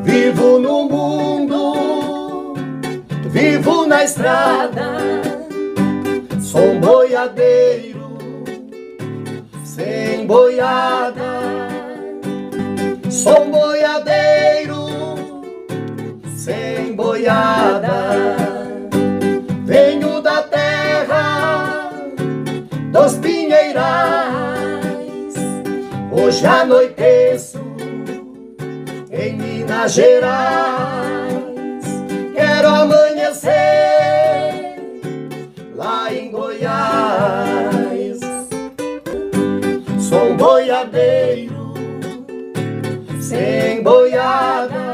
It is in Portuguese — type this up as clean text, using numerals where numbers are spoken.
Vivo no mundo, vivo na estrada, sou um boiadeiro sem boiada. Sou um boiadeiro sem boiada. Venho da terra dos pinheirais, hoje anoiteço em Minas Gerais. Quero amanhecer lá em Goiás. Sou um boiadeiro sem boiada.